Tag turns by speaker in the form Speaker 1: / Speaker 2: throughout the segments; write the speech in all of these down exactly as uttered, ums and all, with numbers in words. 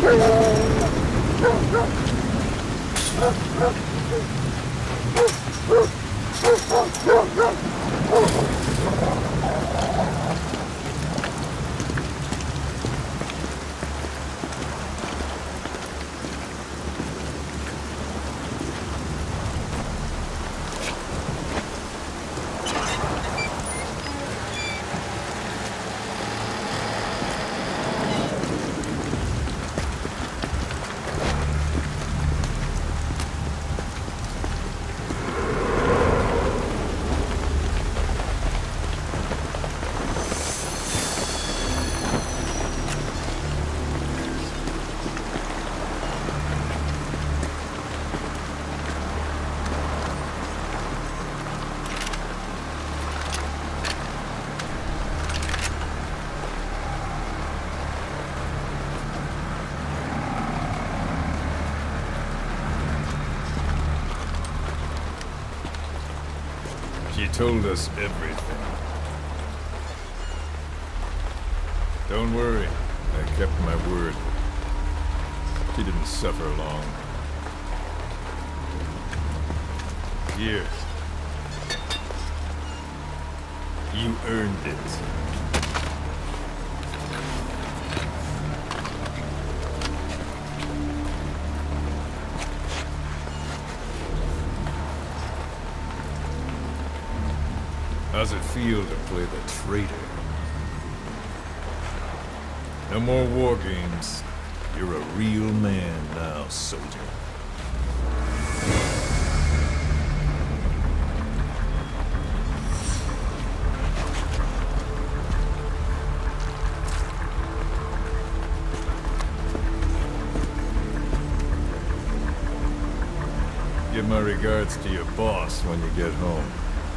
Speaker 1: She told us everything. Don't worry, I kept my word. She didn't suffer long. Here. You earned it. How's it feel to play the traitor? No more war games. You're a real man now, soldier. Give my regards to your boss when you get home.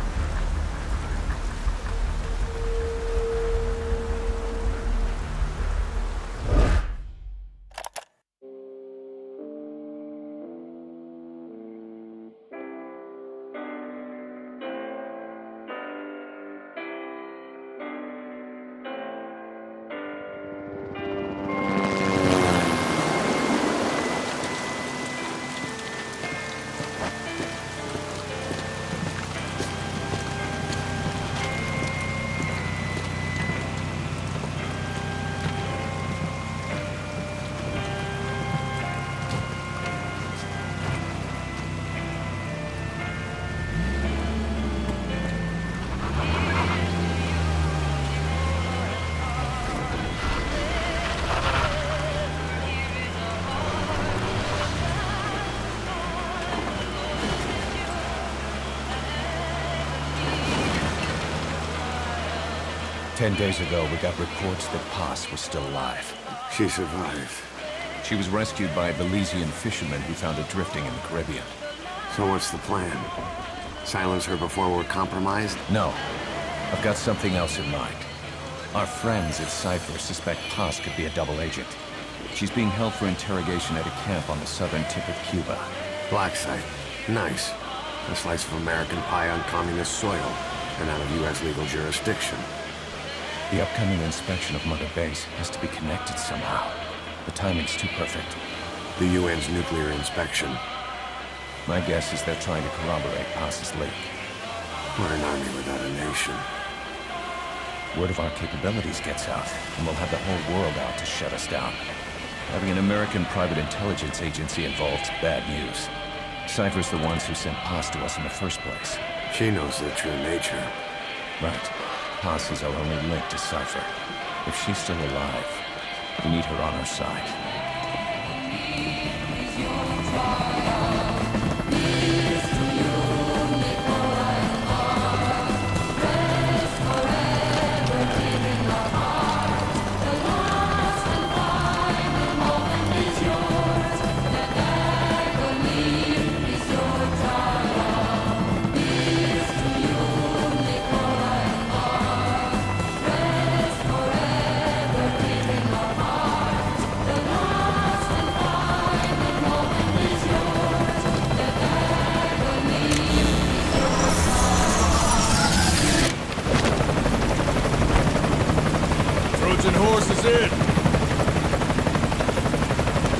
Speaker 2: Ten days ago, we got reports that Paz was still alive.
Speaker 3: She survived.
Speaker 2: She was rescued by a Belizean fisherman who found her drifting in the Caribbean.
Speaker 3: So what's the plan? Silence her before we're compromised?
Speaker 2: No. I've got something else in mind. Our friends at Cipher suspect Paz could be a double agent. She's being held for interrogation at a camp on the southern tip of Cuba.
Speaker 3: Black site. Nice. A slice of American pie on communist soil, and out of U S legal jurisdiction.
Speaker 2: The upcoming inspection of Mother Base has to be connected somehow. The timing's too perfect.
Speaker 3: The U N's nuclear inspection.
Speaker 2: My guess is they're trying to corroborate Paz's leak.
Speaker 3: We're an army without a nation.
Speaker 2: Word of our capabilities gets out, and we'll have the whole world out to shut us down. Having an American private intelligence agency involved's bad news. Cipher's the ones who sent Paz to us in the first place.
Speaker 3: She knows their true nature.
Speaker 2: Right. Paz is our only link to Cipher. If she's still alive, we need her on our side.
Speaker 1: Horses in!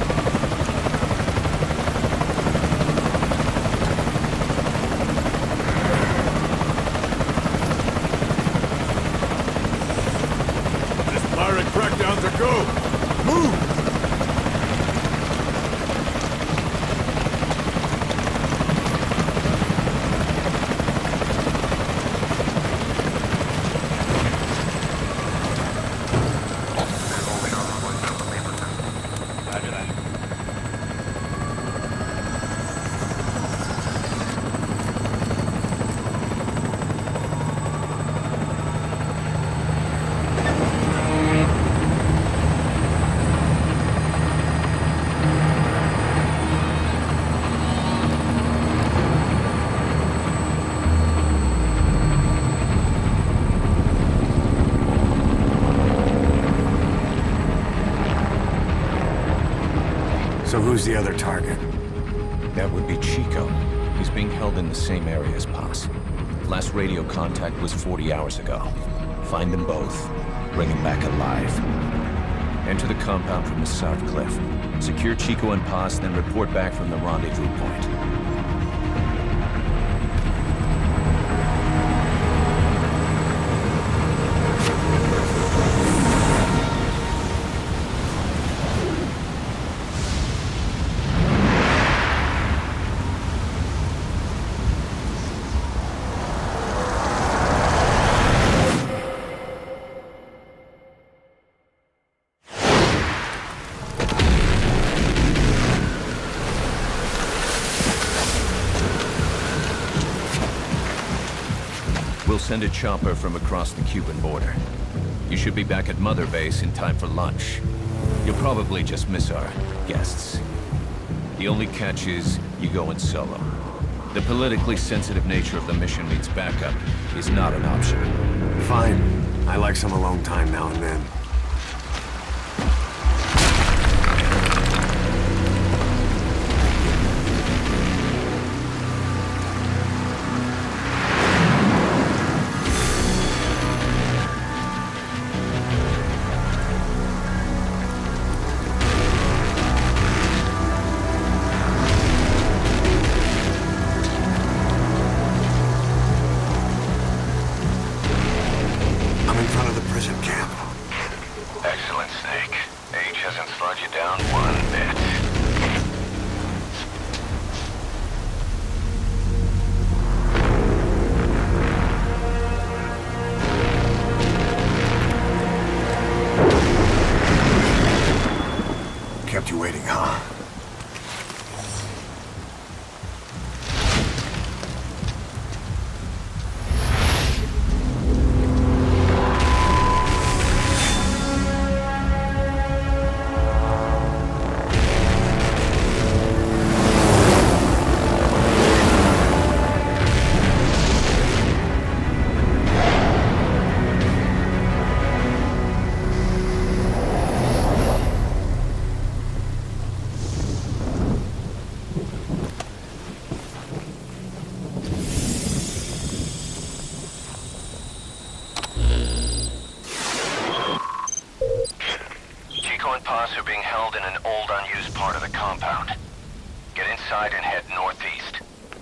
Speaker 3: So who's the other target?
Speaker 2: That would be Chico. He's being held in the same area as Paz. Last radio contact was forty hours ago. Find them both. Bring him back alive. Enter the compound from the south cliff. Secure Chico and Paz, then report back from the rendezvous point. We'll send a chopper from across the Cuban border. You should be back at Mother Base in time for lunch. You'll probably just miss our guests. The only catch is you go in solo. The politically sensitive nature of the mission means backup is not an option.
Speaker 3: Fine. I like some alone time now and then. Kept you waiting, huh?
Speaker 2: Are being held in an old, unused part of the compound. Get inside and head northeast.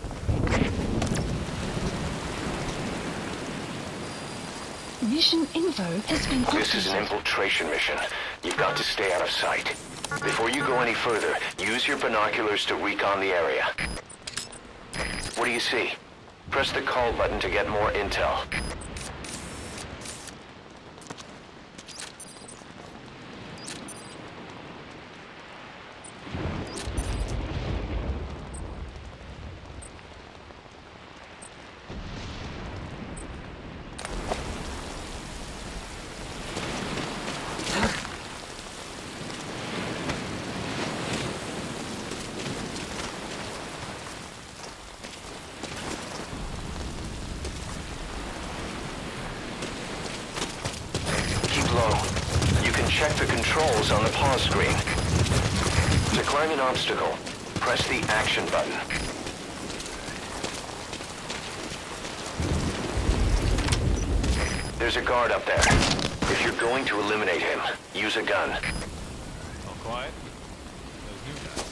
Speaker 4: Mission info has been updated.
Speaker 2: This is an infiltration mission. You've got to stay out of sight. Before you go any further, use your binoculars to recon the area. What do you see? Press the call button to get more intel. You can check the controls on the pause screen. To climb an obstacle, press the action button. There's a guard up there. If you're going to eliminate him, use a gun.
Speaker 1: All quiet? Those new guys.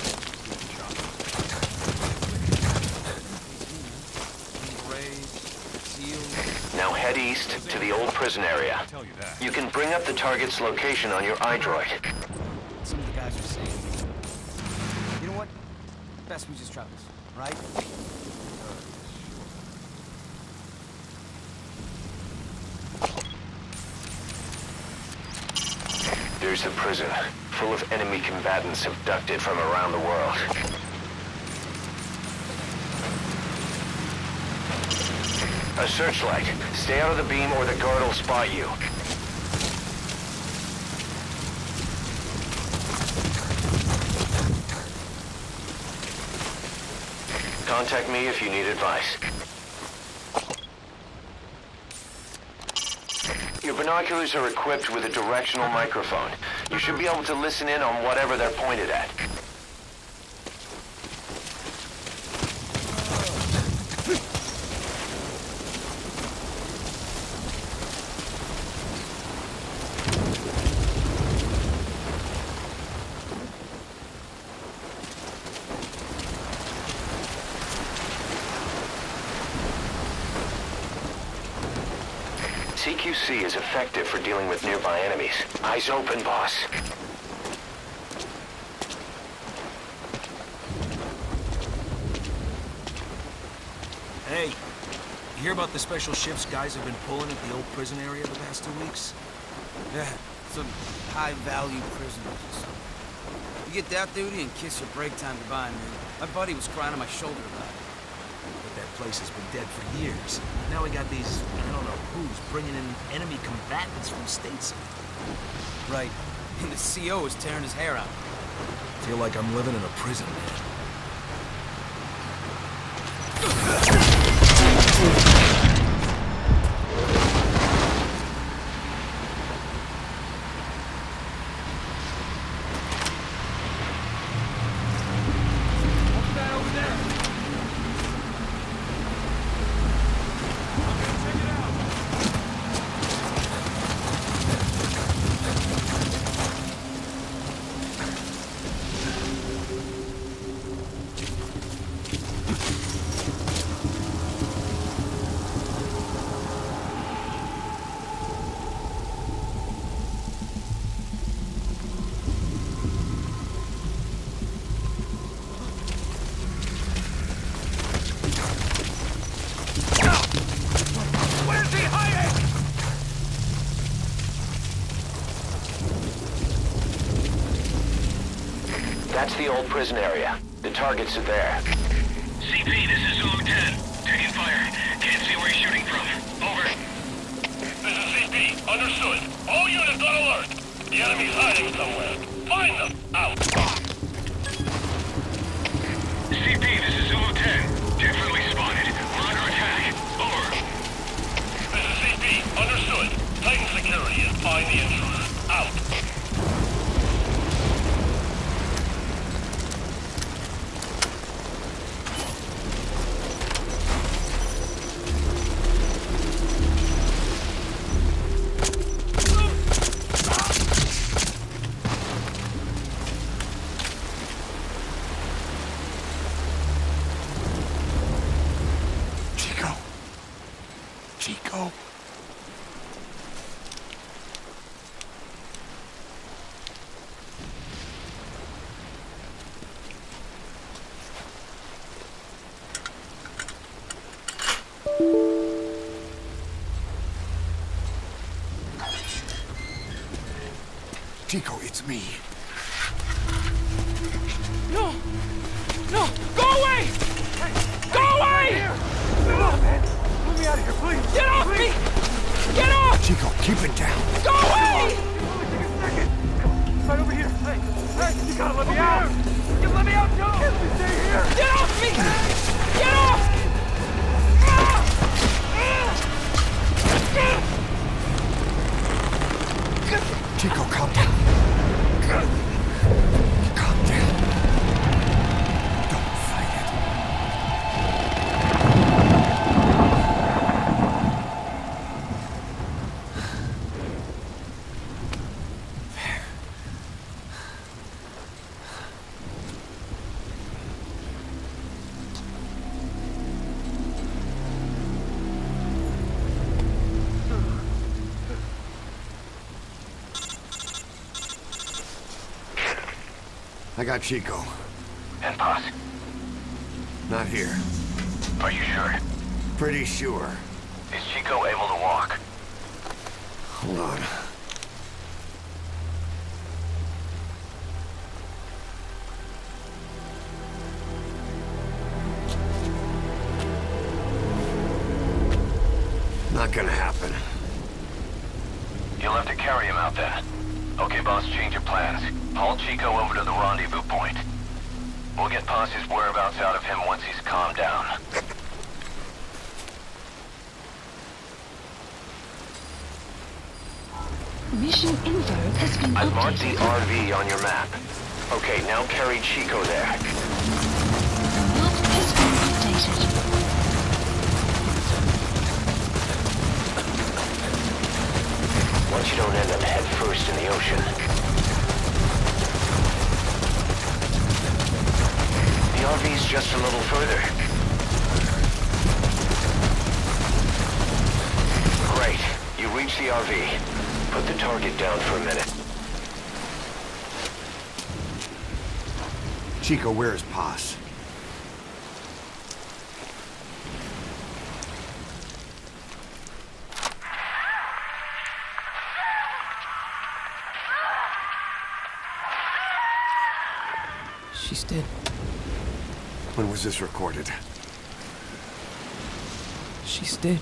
Speaker 2: Now head east to the old prison area. You can bring up the target's location on your iDroid.
Speaker 5: Some of the guys are saying, you know what? Best we just try this, right?
Speaker 2: There's the prison, full of enemy combatants abducted from around the world. A searchlight. Stay out of the beam or the guard will spot you. Contact me if you need advice. Your binoculars are equipped with a directional microphone. You should be able to listen in on whatever they're pointed at.
Speaker 6: C Q C is effective for dealing with nearby enemies. Eyes open, boss.
Speaker 7: Hey, you hear about the special ships guys have been pulling at the old prison area the past two weeks?
Speaker 5: Yeah, some high-value prisoners or something. You get that duty and kiss your break time goodbye, man. My buddy was crying on my shoulder about it.
Speaker 7: But that place has been dead for years. Now we got these, I don't know who's, bringing in enemy combatants from stateside.
Speaker 5: Right. And the C O is tearing his hair out.
Speaker 7: Feel like I'm living in a prison, man.
Speaker 6: That's the old prison area. The targets are there.
Speaker 8: C P, this is Zulu ten. Taking fire. Can't see where he's shooting from. Over. This is C P. Understood. All units on alert. The enemy's hiding somewhere. Find them. Out. C P, this is Zulu ten. Definitely spotted. We're under attack. Over. This is C P. Understood. Tighten security and find the intruder. Out.
Speaker 3: Chico. Chico, it's me.
Speaker 9: No! No! Go away! Go away!
Speaker 3: Get off, man! Let me out of here, please!
Speaker 9: Get off
Speaker 3: please.
Speaker 9: me! Get off!
Speaker 3: Chico, keep it down.
Speaker 9: Go away!
Speaker 3: Only take a second. Come on, right over here. Hey, hey, you gotta let me
Speaker 9: over
Speaker 3: out.
Speaker 9: Here. You let me out, Joe!
Speaker 3: Can't you stay here?
Speaker 9: Get off me! Get off!
Speaker 3: Chico, calm down. Calm down. Don't fight it. There. I got Chico.
Speaker 6: And Paz?
Speaker 3: Not here.
Speaker 6: Are you sure?
Speaker 3: Pretty sure.
Speaker 6: Is Chico able to walk?
Speaker 3: Hold on. Not gonna happen.
Speaker 6: You'll have to carry him out then. Okay, boss, change your plans. Haul Chico over to the rendezvous point. We'll get Paz's whereabouts out of him once he's calmed down.
Speaker 4: Mission info has been
Speaker 6: I've marked the
Speaker 4: updated.
Speaker 6: R V on your map. Okay, now carry Chico there.
Speaker 4: Map has been updated.
Speaker 6: Once you don't end up head first in the ocean. The R V's just a little further. Great. You reach the R V. Put the target down for a minute.
Speaker 3: Chico, where is Paz?
Speaker 5: She's dead.
Speaker 3: When was this recorded?
Speaker 5: She's dead.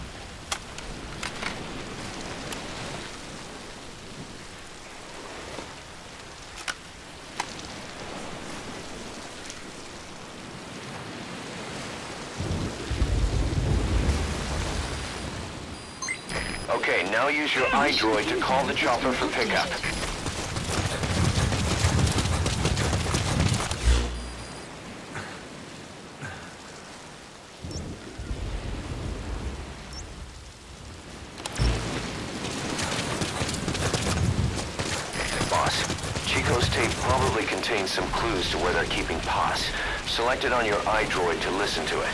Speaker 6: Okay, now use your iDroid to call the chopper for pickup. Chico's tape probably contains some clues to where they're keeping Paz. Select it on your iDroid to listen to it.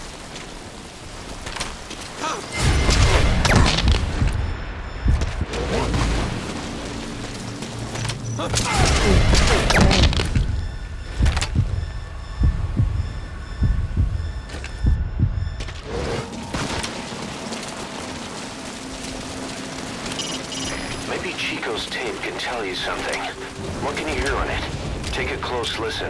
Speaker 6: Maybe Chico's tape can tell you something. What can you hear on it? Take a close listen.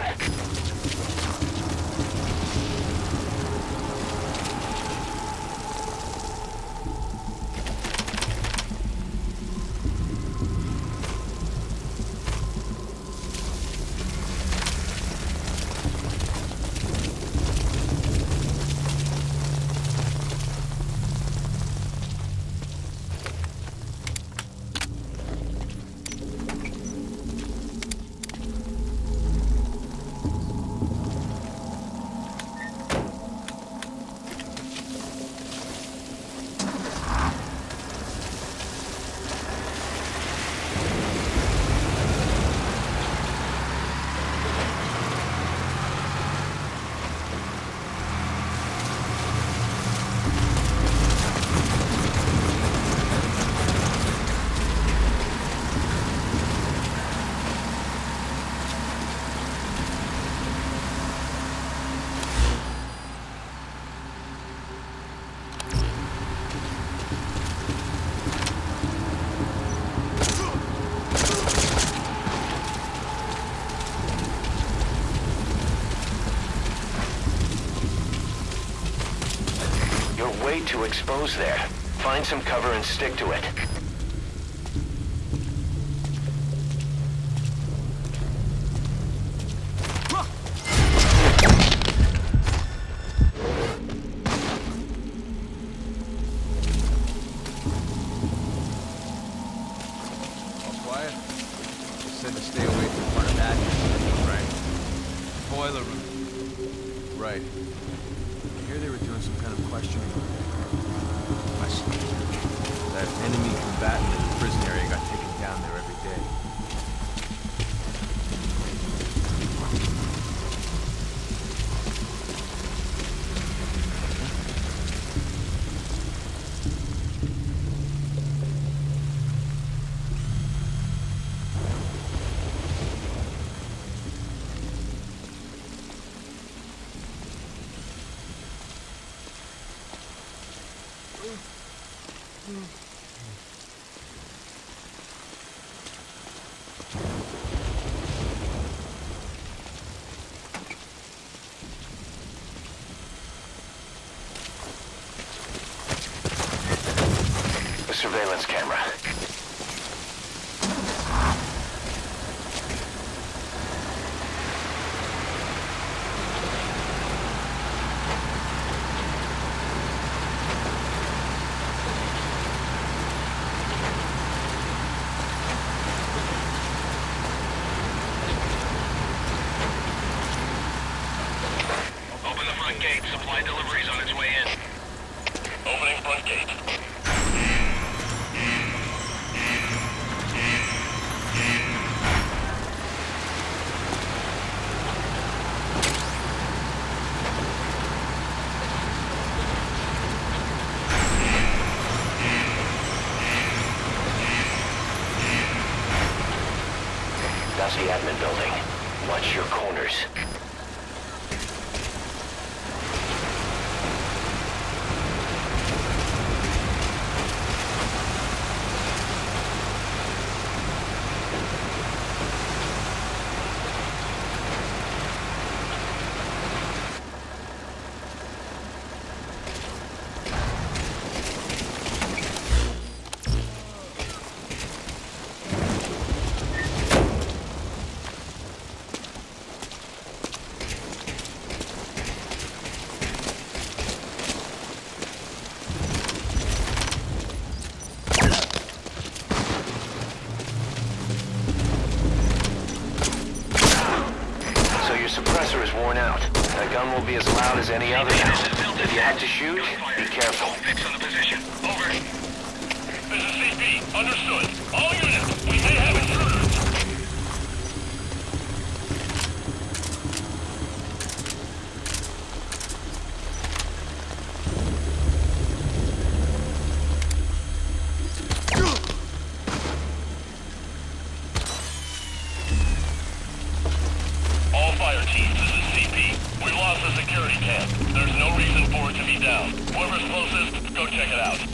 Speaker 6: Way too exposed there. Find some cover and stick to it.
Speaker 10: All quiet? They said to stay away from part of that. Right. Boiler room. Right. I hear they were doing some kind of questioning. That enemy combatant in the prison area got taken down there every day.
Speaker 6: Surveillance camera.
Speaker 8: Open the front gate. Supply deliveries on its way in. Opening front gate.
Speaker 6: past the admin building. Watch your corners. Be as loud as any other now. If you have to shoot, be careful.
Speaker 8: Fix on the position. Over. This is C P. Understood. All units, we may have intruders. All fire teams, this is C P. We lost the security camp. There's no reason for it to be down. Whoever's closest, go check it out.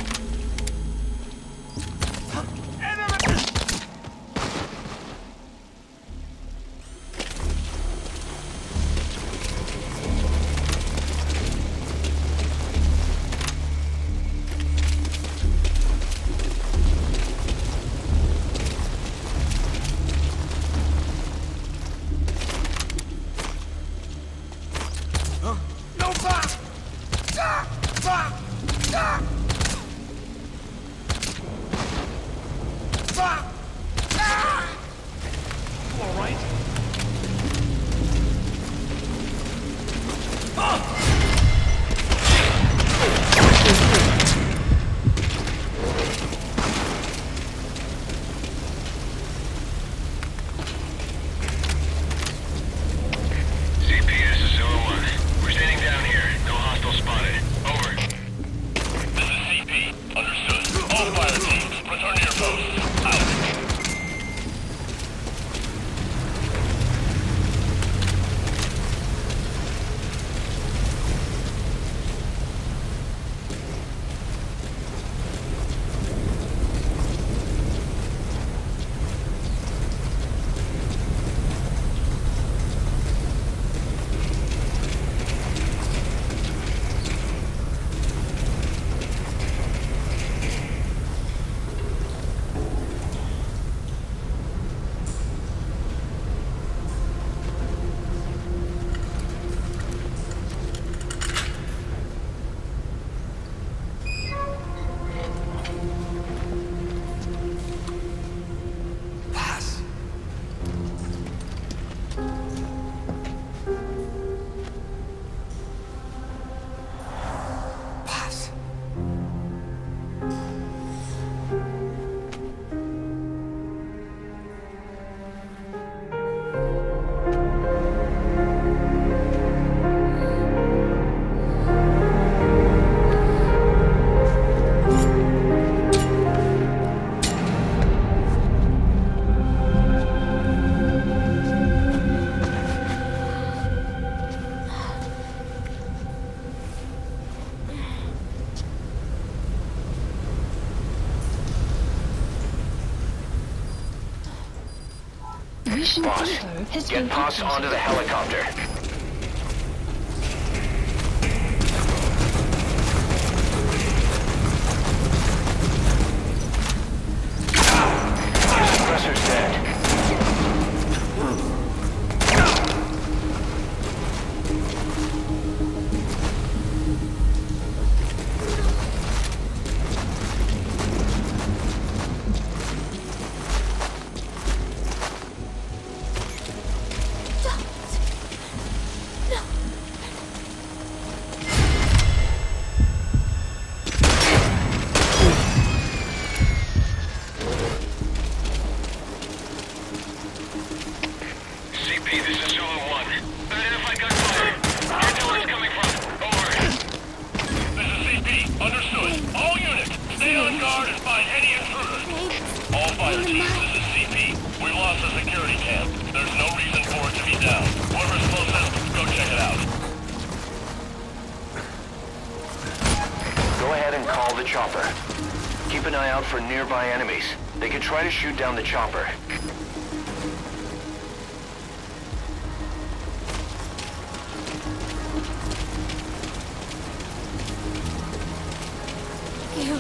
Speaker 6: Boss, get Paz onto the helicopter. Your suppressor's dead. chopper. Keep an eye out for nearby enemies. They could try to shoot down the chopper.
Speaker 11: You...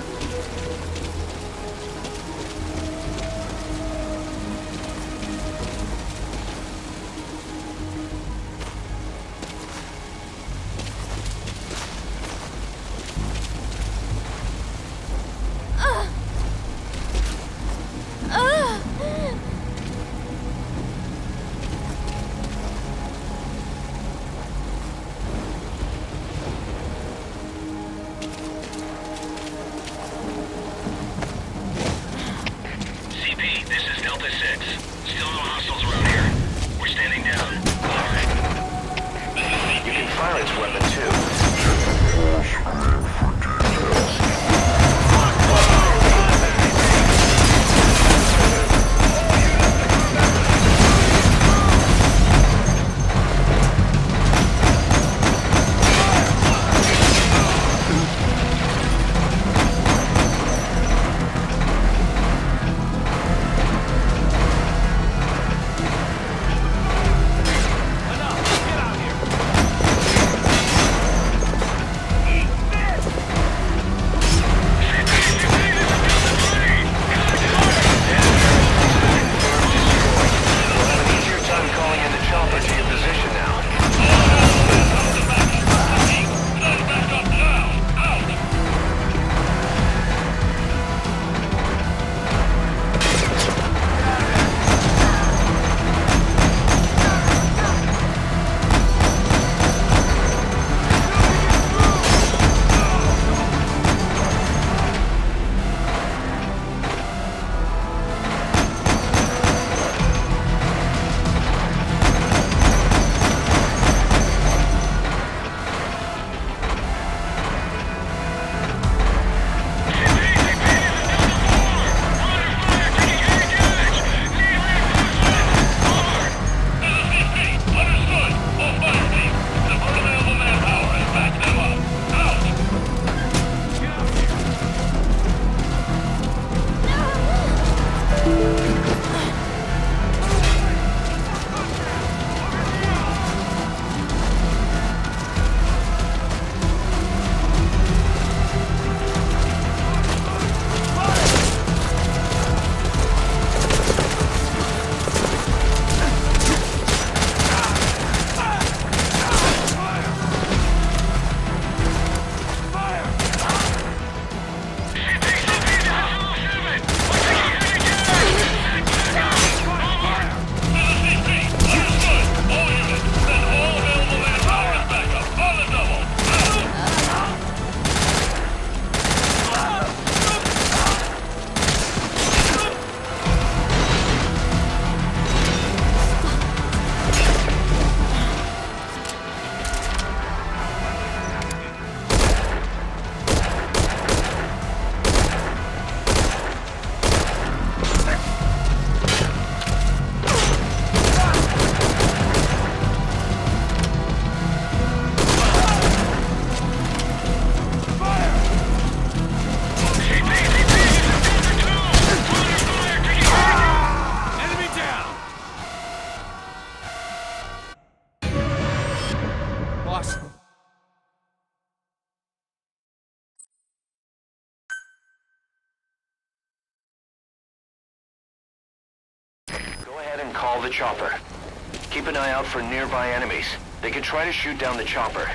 Speaker 6: Call the chopper. Keep an eye out for nearby enemies. They could try to shoot down the chopper.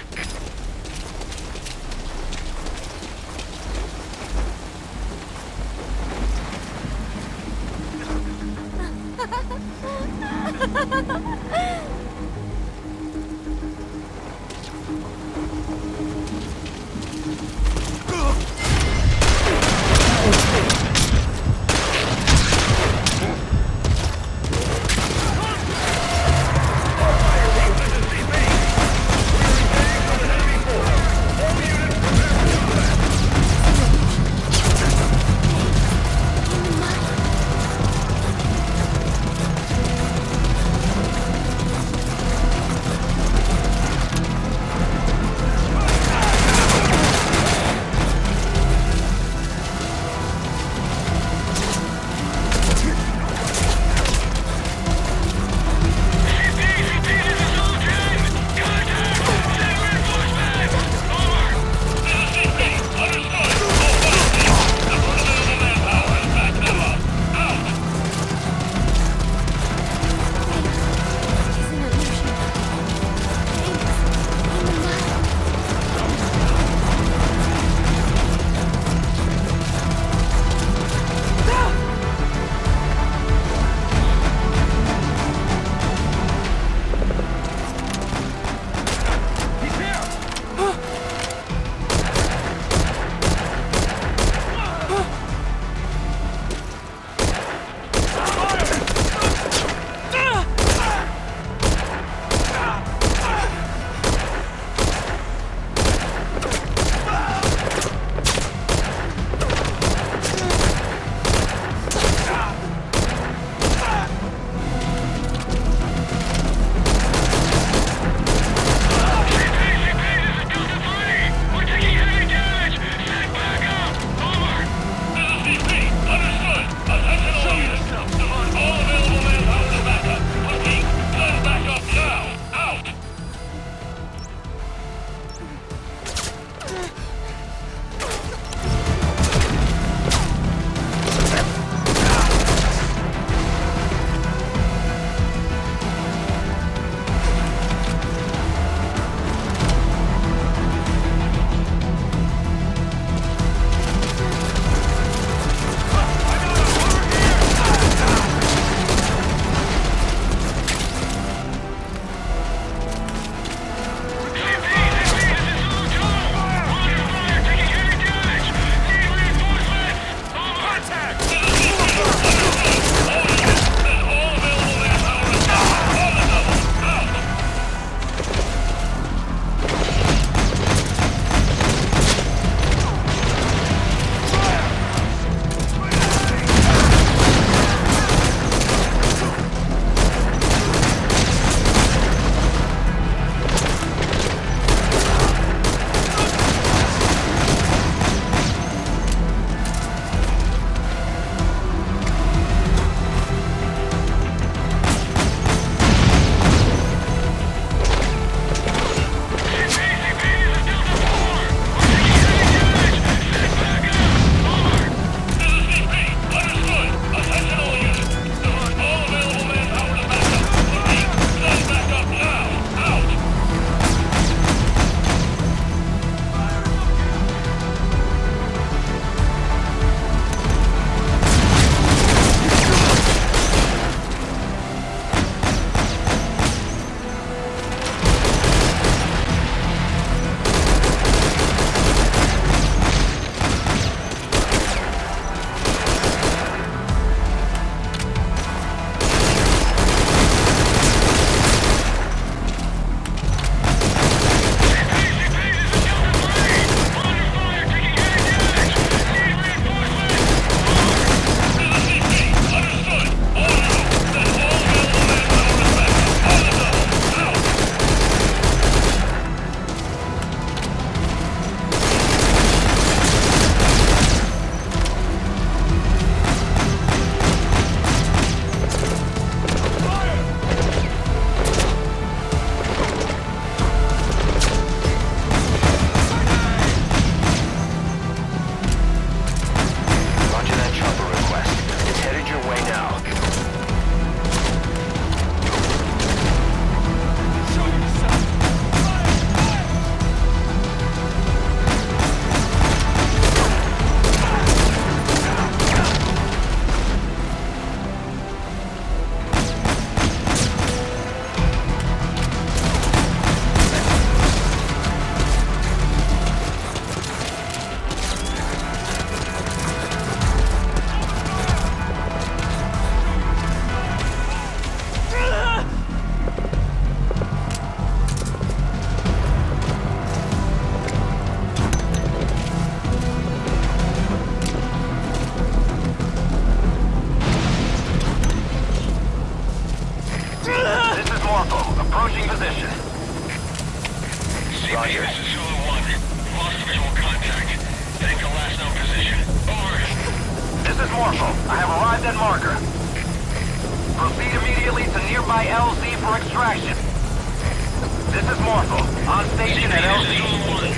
Speaker 6: C P,
Speaker 8: Roger.
Speaker 6: this is Zulu one. Lost visual contact. Take the last known position. Over.
Speaker 8: This is Morpho. I have arrived at marker. Proceed immediately to nearby L Z for extraction. This is Morpho. On station at L Z.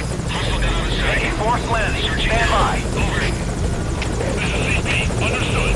Speaker 8: Making forced landing. Stand by.
Speaker 6: Over.
Speaker 8: This is C P. Understood.